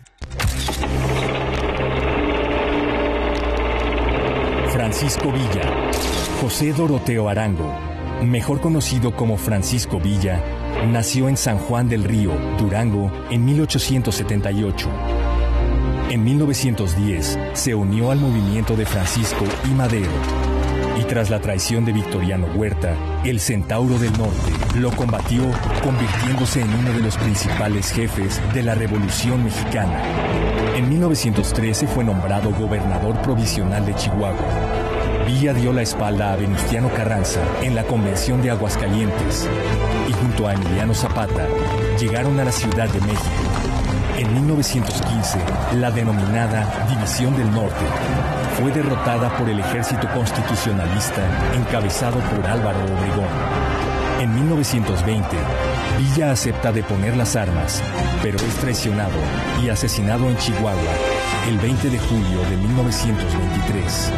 Francisco Villa. José Doroteo Arango, mejor conocido como Francisco Villa, nació en San Juan del Río, Durango, en mil ochocientos setenta y ocho. En mil novecientos diez se unió al movimiento de Francisco y Madero, y tras la traición de Victoriano Huerta, el Centauro del Norte lo combatió, convirtiéndose en uno de los principales jefes de la Revolución Mexicana. En mil novecientos trece fue nombrado gobernador provisional de Chihuahua. Villa dio la espalda a Venustiano Carranza en la Convención de Aguascalientes y junto a Emiliano Zapata llegaron a la Ciudad de México. En mil novecientos quince, la denominada División del Norte fue derrotada por el ejército constitucionalista encabezado por Álvaro Obregón. En mil novecientos veinte, Villa acepta deponer las armas, pero es traicionado y asesinado en Chihuahua el veinte de julio de mil novecientos veintitrés.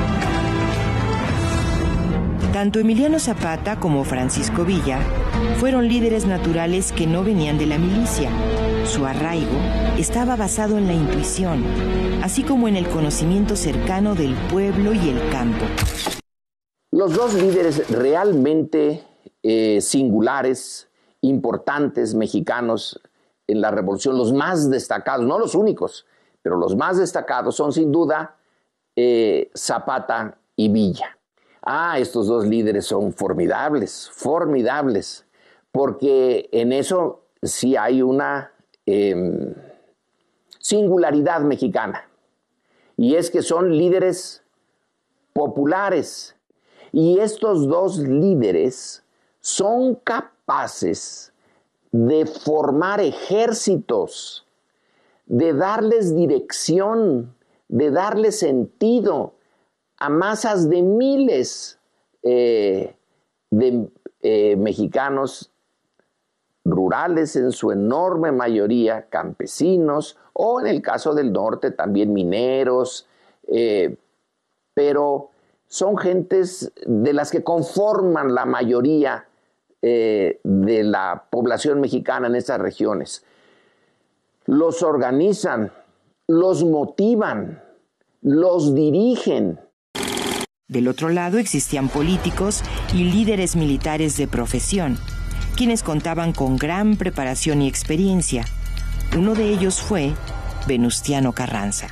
Tanto Emiliano Zapata como Francisco Villa fueron líderes naturales que no venían de la milicia. Su arraigo estaba basado en la intuición, así como en el conocimiento cercano del pueblo y el campo. Los dos líderes realmente eh, singulares, importantes mexicanos en la revolución, los más destacados, no los únicos, pero los más destacados son sin duda eh, Zapata y Villa. Ah, estos dos líderes son formidables, formidables, porque en eso sí hay una eh, singularidad mexicana, y es que son líderes populares, y estos dos líderes son capaces de formar ejércitos, de darles dirección, de darles sentido a masas de miles eh, de eh, mexicanos rurales, en su enorme mayoría campesinos, o en el caso del norte también mineros, eh, pero son gentes de las que conforman la mayoría eh, de la población mexicana en estas regiones. Los organizan, los motivan, los dirigen. Del otro lado existían políticos y líderes militares de profesión, quienes contaban con gran preparación y experiencia. Uno de ellos fue Venustiano Carranza.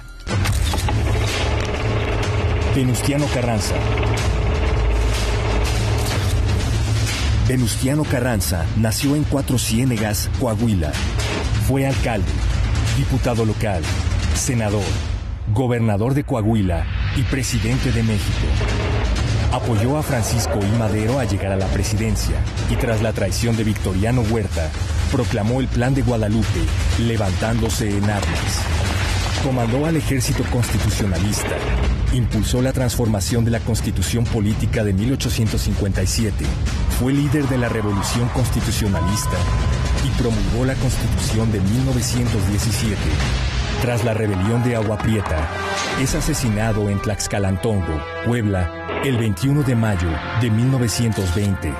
Venustiano Carranza. Venustiano Carranza nació en Cuatro Ciénegas, Coahuila. Fue alcalde, diputado local, senador, gobernador de Coahuila y presidente de México. Apoyó a Francisco I. Madero a llegar a la presidencia y tras la traición de Victoriano Huerta, proclamó el Plan de Guadalupe, levantándose en armas. Comandó al ejército constitucionalista, impulsó la transformación de la Constitución Política de mil ochocientos cincuenta y siete, fue líder de la Revolución Constitucionalista y promulgó la Constitución de mil novecientos diecisiete. Tras la rebelión de Agua Prieta, es asesinado en Tlaxcalantongo, Puebla, el veintiuno de mayo de mil novecientos veinte.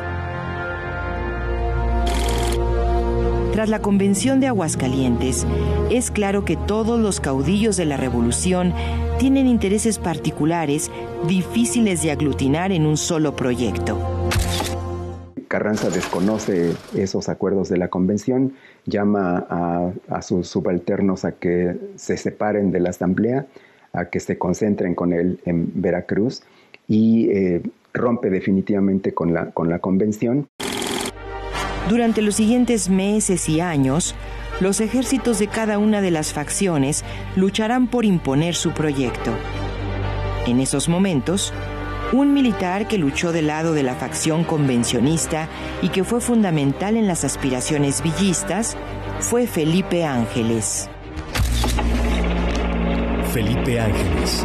Tras la Convención de Aguascalientes, es claro que todos los caudillos de la revolución tienen intereses particulares difíciles de aglutinar en un solo proyecto. Carranza desconoce esos acuerdos de la convención, llama a, a sus subalternos a que se separen de la asamblea, a que se concentren con él en Veracruz y eh, rompe definitivamente con la, con la convención. Durante los siguientes meses y años, los ejércitos de cada una de las facciones lucharán por imponer su proyecto. En esos momentos, un militar que luchó del lado de la facción convencionista y que fue fundamental en las aspiraciones villistas fue Felipe Ángeles. Felipe Ángeles.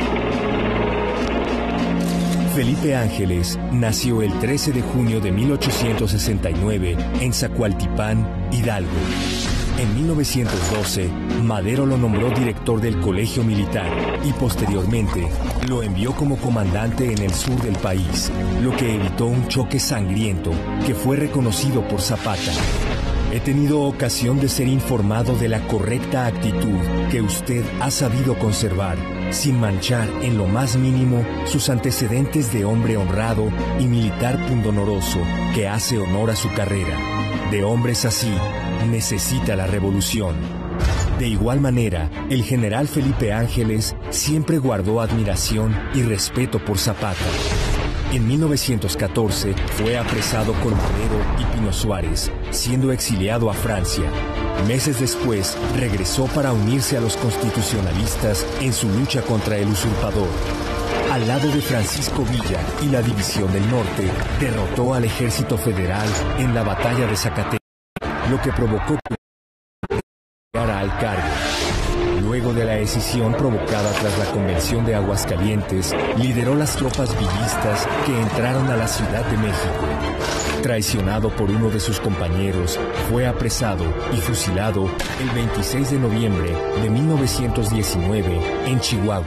Felipe Ángeles nació el trece de junio de mil ochocientos sesenta y nueve en Zacualtipán, Hidalgo. En mil novecientos doce, Madero lo nombró director del Colegio Militar y posteriormente lo envió como comandante en el sur del país, lo que evitó un choque sangriento que fue reconocido por Zapata. He tenido ocasión de ser informado de la correcta actitud que usted ha sabido conservar, sin manchar en lo más mínimo sus antecedentes de hombre honrado y militar pundonoroso que hace honor a su carrera. De hombres así, necesita la revolución. De igual manera, el general Felipe Ángeles siempre guardó admiración y respeto por Zapata. En mil novecientos catorce fue apresado con Madero y Pino Suárez, siendo exiliado a Francia. Meses después, regresó para unirse a los constitucionalistas en su lucha contra el usurpador. Al lado de Francisco Villa y la División del Norte, derrotó al ejército federal en la batalla de Zacatecas, lo que provocó que llegara al cargo. Luego de la escisión provocada tras la Convención de Aguascalientes, lideró las tropas villistas que entraron a la Ciudad de México. Traicionado por uno de sus compañeros, fue apresado y fusilado el veintiséis de noviembre de mil novecientos diecinueve en Chihuahua.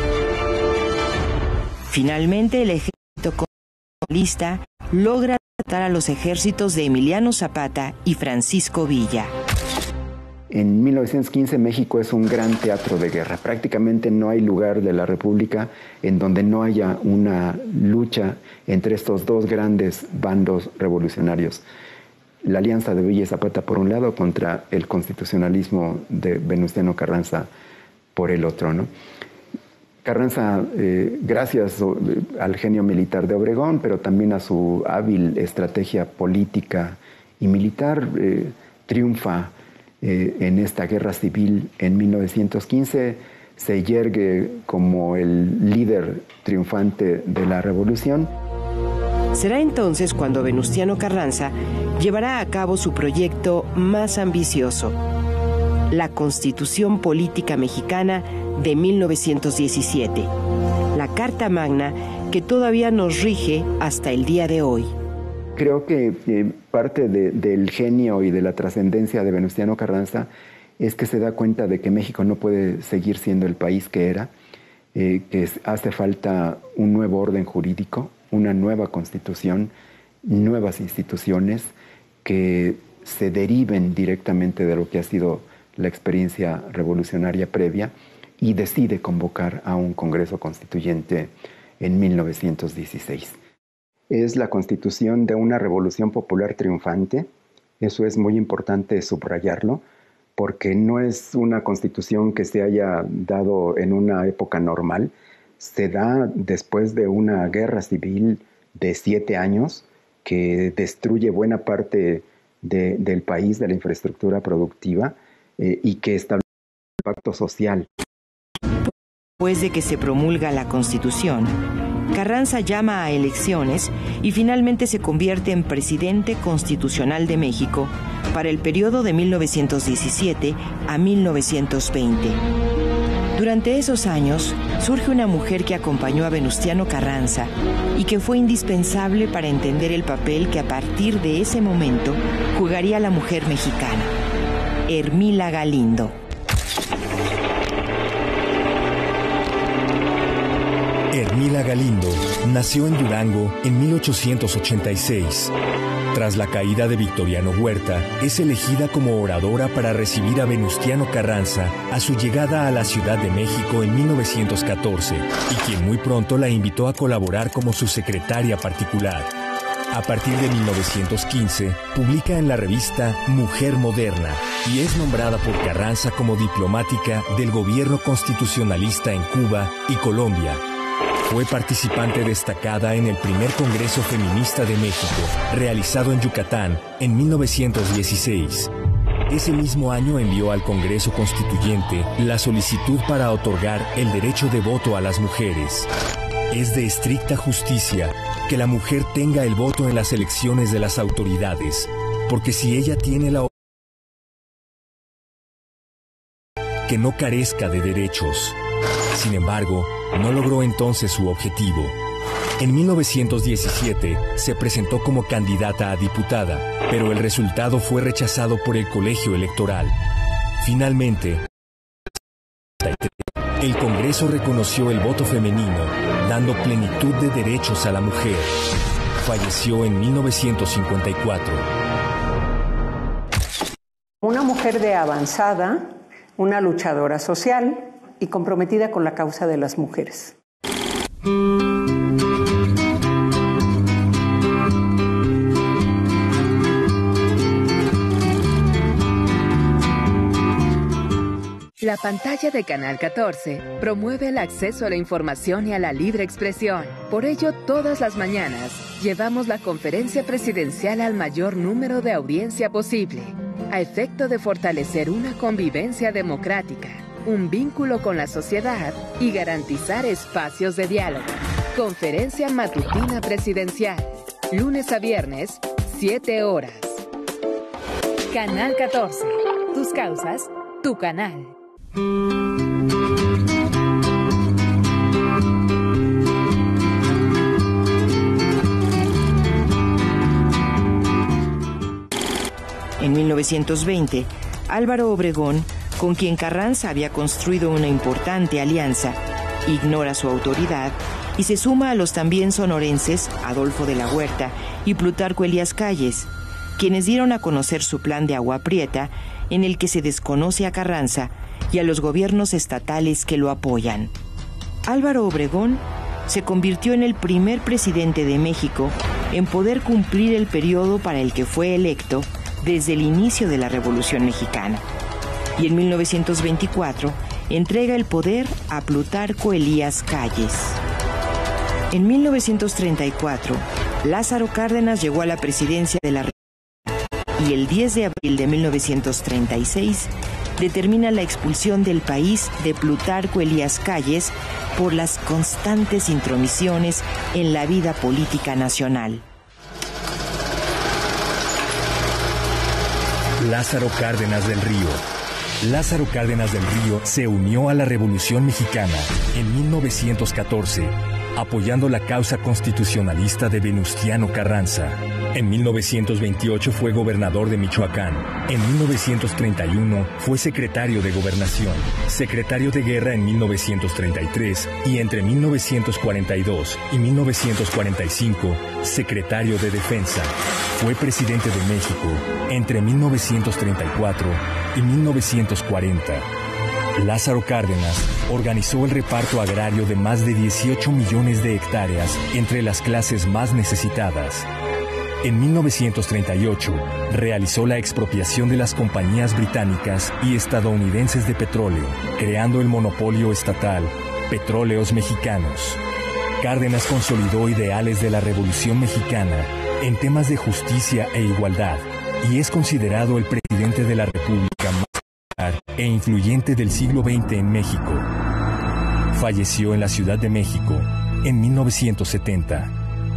Finalmente, el ejército comunista logra derrotar a los ejércitos de Emiliano Zapata y Francisco Villa. En mil novecientos quince México es un gran teatro de guerra. Prácticamente no hay lugar de la República en donde no haya una lucha entre estos dos grandes bandos revolucionarios. La alianza de Villa y Zapata por un lado contra el constitucionalismo de Venustiano Carranza por el otro, ¿no? Carranza, eh, gracias al genio militar de Obregón, pero también a su hábil estrategia política y militar, eh, triunfa Eh, en esta guerra civil en mil novecientos quince, se yergue como el líder triunfante de la revolución. Será entonces cuando Venustiano Carranza llevará a cabo su proyecto más ambicioso, la Constitución Política Mexicana de mil novecientos diecisiete, la Carta Magna que todavía nos rige hasta el día de hoy. Creo que eh, parte de, del genio y de la trascendencia de Venustiano Carranza es que se da cuenta de que México no puede seguir siendo el país que era, eh, que es, hace falta un nuevo orden jurídico, una nueva constitución, nuevas instituciones que se deriven directamente de lo que ha sido la experiencia revolucionaria previa, y decide convocar a un Congreso Constituyente en mil novecientos dieciséis. Es la constitución de una revolución popular triunfante. Eso es muy importante subrayarlo, porque no es una constitución que se haya dado en una época normal. Se da después de una guerra civil de siete años que destruye buena parte de, del país, de la infraestructura productiva, eh, y que establece un impacto social. Después de que se promulga la Constitución, Carranza llama a elecciones y finalmente se convierte en presidente constitucional de México para el periodo de mil novecientos diecisiete a mil novecientos veinte. Durante esos años surge una mujer que acompañó a Venustiano Carranza y que fue indispensable para entender el papel que a partir de ese momento jugaría la mujer mexicana, Ermila Galindo. Ermila Galindo nació en Durango en mil ochocientos ochenta y seis. Tras la caída de Victoriano Huerta, es elegida como oradora para recibir a Venustiano Carranza a su llegada a la Ciudad de México en mil novecientos catorce, y quien muy pronto la invitó a colaborar como su secretaria particular. A partir de mil novecientos quince, publica en la revista Mujer Moderna y es nombrada por Carranza como diplomática del gobierno constitucionalista en Cuba y Colombia. Fue participante destacada en el primer Congreso Feminista de México, realizado en Yucatán en mil novecientos dieciséis. Ese mismo año envió al Congreso Constituyente la solicitud para otorgar el derecho de voto a las mujeres. Es de estricta justicia que la mujer tenga el voto en las elecciones de las autoridades, porque si ella tiene la que no carezca de derechos. Sin embargo, no logró entonces su objetivo. En mil novecientos diecisiete se presentó como candidata a diputada, pero el resultado fue rechazado por el colegio electoral. Finalmente, el Congreso reconoció el voto femenino, dando plenitud de derechos a la mujer. Falleció en mil novecientos cincuenta y cuatro. Una mujer de avanzada, una luchadora social y comprometida con la causa de las mujeres. La pantalla de Canal catorce promueve el acceso a la información y a la libre expresión. Por ello, todas las mañanas llevamos la conferencia presidencial al mayor número de audiencia posible, a efecto de fortalecer una convivencia democrática, un vínculo con la sociedad y garantizar espacios de diálogo. Conferencia matutina presidencial, lunes a viernes, siete horas. Canal catorce. Tus causas, tu canal. En mil novecientos veinte, Álvaro Obregón, con quien Carranza había construido una importante alianza, ignora su autoridad y se suma a los también sonorenses Adolfo de la Huerta y Plutarco Elías Calles, quienes dieron a conocer su plan de Agua Prieta, en el que se desconoce a Carranza y a los gobiernos estatales que lo apoyan. Álvaro Obregón se convirtió en el primer presidente de México en poder cumplir el periodo para el que fue electo desde el inicio de la Revolución Mexicana. Y en mil novecientos veinticuatro entrega el poder a Plutarco Elías Calles. En mil novecientos treinta y cuatro, Lázaro Cárdenas llegó a la presidencia de la República y el diez de abril de mil novecientos treinta y seis determina la expulsión del país de Plutarco Elías Calles por las constantes intromisiones en la vida política nacional. Lázaro Cárdenas del Río. Lázaro Cárdenas del Río se unió a la Revolución Mexicana en mil novecientos catorce, apoyando la causa constitucionalista de Venustiano Carranza. En mil novecientos veintiocho fue gobernador de Michoacán. En mil novecientos treinta y uno fue secretario de Gobernación, secretario de Guerra en mil novecientos treinta y tres y entre mil novecientos cuarenta y dos y mil novecientos cuarenta y cinco, secretario de Defensa. Fue presidente de México entre mil novecientos treinta y cuatro y mil novecientos cuarenta. Lázaro Cárdenas organizó el reparto agrario de más de dieciocho millones de hectáreas entre las clases más necesitadas. En mil novecientos treinta y ocho, realizó la expropiación de las compañías británicas y estadounidenses de petróleo, creando el monopolio estatal Petróleos Mexicanos. Cárdenas consolidó ideales de la Revolución Mexicana en temas de justicia e igualdad y es considerado el presidente de la República más popular e influyente del siglo veinte en México. Falleció en la Ciudad de México en mil novecientos setenta.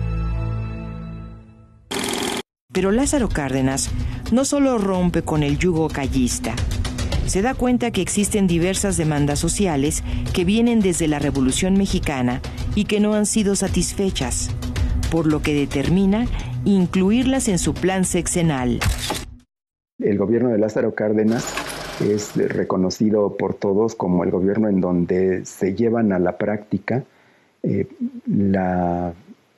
Pero Lázaro Cárdenas no solo rompe con el yugo callista, se da cuenta que existen diversas demandas sociales que vienen desde la Revolución Mexicana y que no han sido satisfechas, por lo que determina incluirlas en su plan sexenal. El gobierno de Lázaro Cárdenas es reconocido por todos como el gobierno en donde se llevan a la práctica eh, la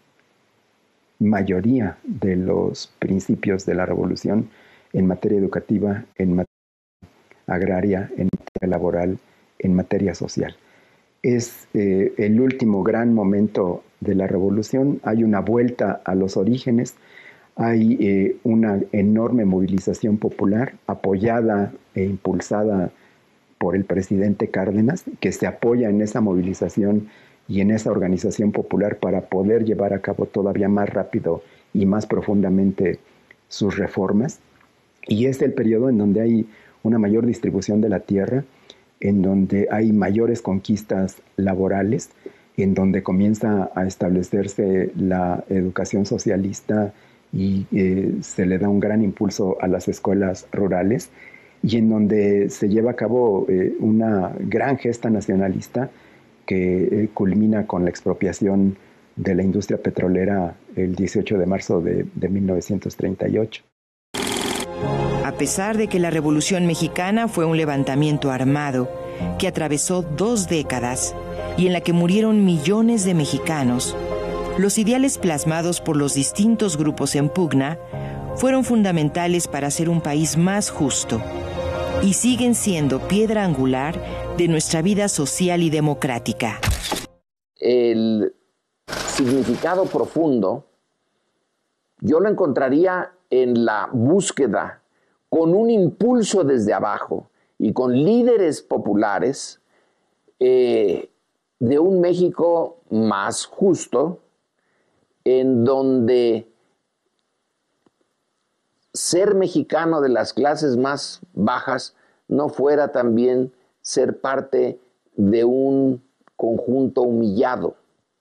mayoría de los principios de la revolución en materia educativa, en materia agraria, en materia laboral, en materia social. Es eh, el último gran momento de la revolución. Hay una vuelta a los orígenes, hay eh, una enorme movilización popular apoyada e impulsada por el presidente Cárdenas, que se apoya en esa movilización y en esa organización popular para poder llevar a cabo todavía más rápido y más profundamente sus reformas. Y es el periodo en donde hay una mayor distribución de la tierra, en donde hay mayores conquistas laborales, en donde comienza a establecerse la educación socialista y eh, se le da un gran impulso a las escuelas rurales, y en donde se lleva a cabo eh, una gran gesta nacionalista que eh, culmina con la expropiación de la industria petrolera el dieciocho de marzo de, de mil novecientos treinta y ocho. A pesar de que la Revolución Mexicana fue un levantamiento armado que atravesó dos décadas y en la que murieron millones de mexicanos, los ideales plasmados por los distintos grupos en pugna fueron fundamentales para hacer un país más justo y siguen siendo piedra angular de nuestra vida social y democrática. El significado profundo yo lo encontraría en la búsqueda, con un impulso desde abajo y con líderes populares, eh, de un México más justo, en donde ser mexicano de las clases más bajas no fuera también ser parte de un conjunto humillado,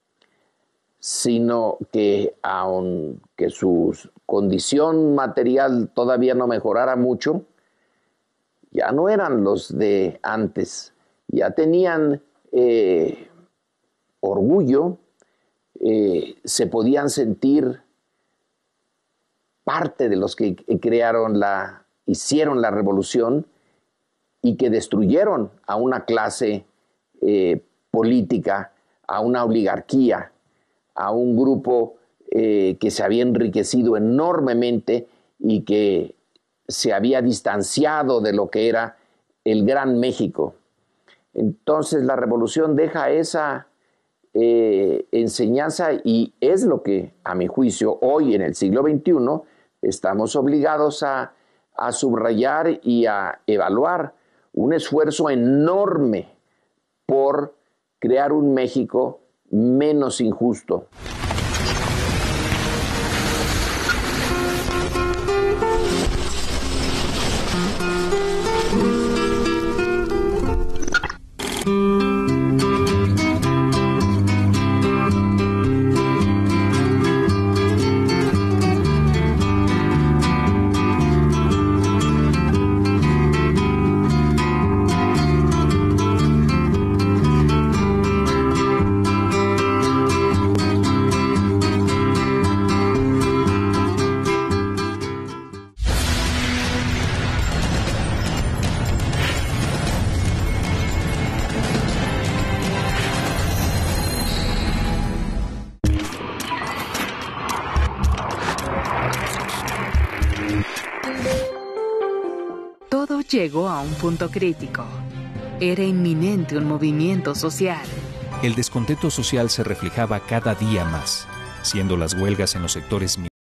sino que aunque su condición material todavía no mejorara mucho, ya no eran los de antes, ya tenían eh, orgullo, eh, se podían sentir parte de los que crearon la, hicieron la revolución y que destruyeron a una clase eh, política, a una oligarquía, a un grupo eh, que se había enriquecido enormemente y que se había distanciado de lo que era el Gran México. Entonces la revolución deja esa eh, enseñanza y es lo que, a mi juicio, hoy en el siglo veintiuno estamos obligados a, a subrayar y a evaluar un esfuerzo enorme por crear un México menos injusto. Todo llegó a un punto crítico. Era inminente un movimiento social. El descontento social se reflejaba cada día más, siendo las huelgas en los sectores